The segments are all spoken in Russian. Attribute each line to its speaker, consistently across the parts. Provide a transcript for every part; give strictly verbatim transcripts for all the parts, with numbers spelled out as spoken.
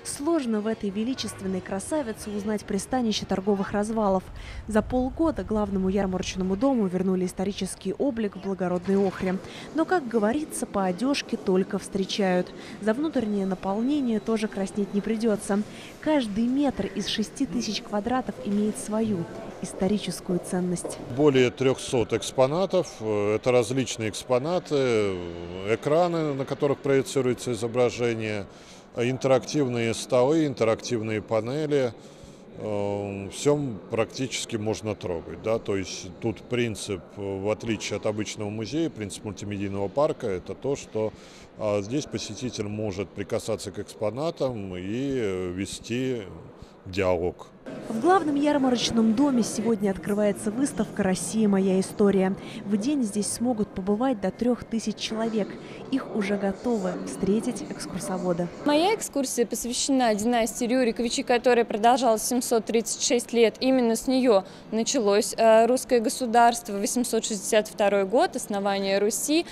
Speaker 1: Сложно в этой величественной красавице узнать пристанище торговых развалов. За полгода главному ярмарочному дому вернули исторический облик в благородной охре. Но, как говорится, по одежке только встречают. За внутреннее наполнение тоже краснеть не придется. Каждый метр из шести тысяч квадратов имеет свою историческую ценность.
Speaker 2: Более трёхсот экспонатов. Это различные экспонаты, экраны, на которых проецируется изображение, интерактивные столы, интерактивные панели. Все практически можно трогать. Да? То есть тут принцип, в отличие от обычного музея, принцип мультимедийного парка, это то, что здесь посетитель может прикасаться к экспонатам и вести диалог.
Speaker 1: В главном ярмарочном доме сегодня открывается выставка «Россия. Моя история». В день здесь смогут побывать до трех тысяч человек. Их уже готовы встретить экскурсоводы.
Speaker 3: Моя экскурсия посвящена династии Рюриковичей, которая продолжалась семьсот тридцать шесть лет. Именно с нее началось русское государство, восемьсот шестьдесят второй год, основание Руси.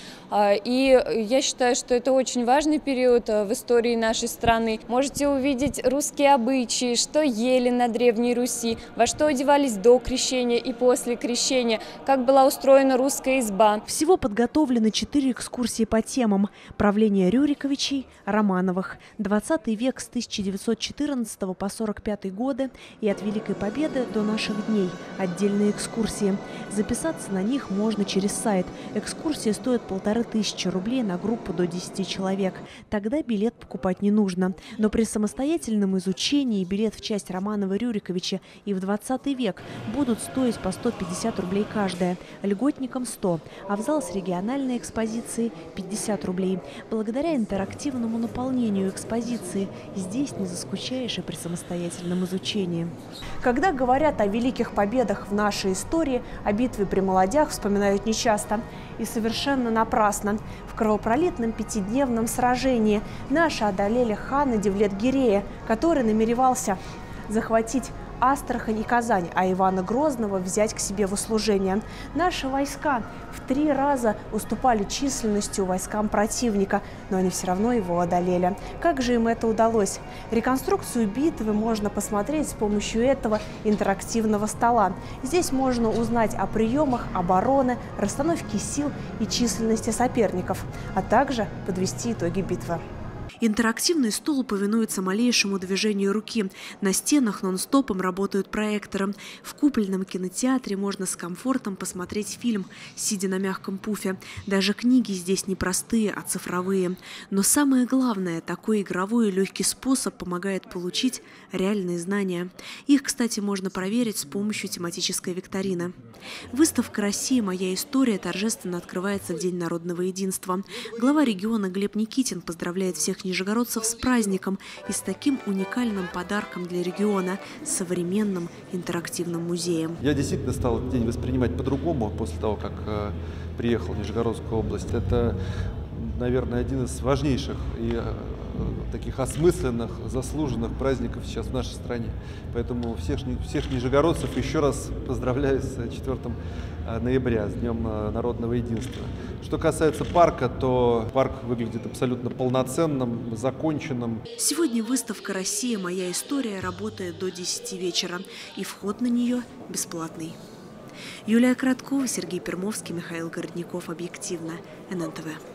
Speaker 3: И я считаю, что это очень важный период в истории нашей страны. Можете увидеть русские обычаи, что ели на Древней Руси, во что одевались до крещения и после крещения, как была устроена русская изба.
Speaker 1: Всего подготовлены четыре экскурсии по темам: правление Рюриковичей, Романовых, двадцатый век с тысяча девятьсот четырнадцатого по сорок пятый годы и от Великой Победы до наших дней. Отдельные экскурсии. Записаться на них можно через сайт. Экскурсии стоят полторы тысячи рублей на группу до десяти человек. Тогда билет покупать не нужно. Но при самостоятельном изучении билет в часть Романова-Рюриковича и в двадцатый век будут стоить по сто пятьдесят рублей каждая, льготникам сто, а в зал с региональной экспозицией пятьдесят рублей. Благодаря интерактивному наполнению экспозиции здесь не заскучаешь и при самостоятельном изучении. Когда говорят о великих победах в нашей истории, о битве при Молодях вспоминают нечасто. И совершенно напрасно. В кровопролитном пятидневном сражении наши одолели хана Девлет-Гирея, который намеревался захватить Астрахань и Казань, а Ивана Грозного взять к себе в услужение. Наши войска в три раза уступали численностью войскам противника, но они все равно его одолели. Как же им это удалось? Реконструкцию битвы можно посмотреть с помощью этого интерактивного стола. Здесь можно узнать о приемах обороны, расстановке сил и численности соперников, а также подвести итоги битвы. Интерактивный стол повинуется малейшему движению руки. На стенах нон-стопом работают проекторы. В купольном кинотеатре можно с комфортом посмотреть фильм, сидя на мягком пуфе. Даже книги здесь не простые, а цифровые. Но самое главное, такой игровой и легкий способ помогает получить реальные знания. Их, кстати, можно проверить с помощью тематической викторины. Выставка «Россия. Моя история» торжественно открывается в День народного единства. Глава региона Глеб Никитин поздравляет всех нижегородцев с праздником и с таким уникальным подарком для региона – современным интерактивным музеем.
Speaker 4: Я действительно стал этот день воспринимать по-другому после того, как э, приехал в Нижегородскую область. Это, наверное, один из важнейших и э, таких осмысленных, заслуженных праздников сейчас в нашей стране. Поэтому всех, всех нижегородцев еще раз поздравляю с четвёртым ноября, с Днем народного единства. Что касается парка, то парк выглядит абсолютно полноценным, законченным.
Speaker 1: Сегодня выставка «Россия. Моя история» работает до десяти вечера, и вход на нее бесплатный. Юлия Краткова, Сергей Пермовский, Михаил Городников. Объективно. эн эн тэ вэ.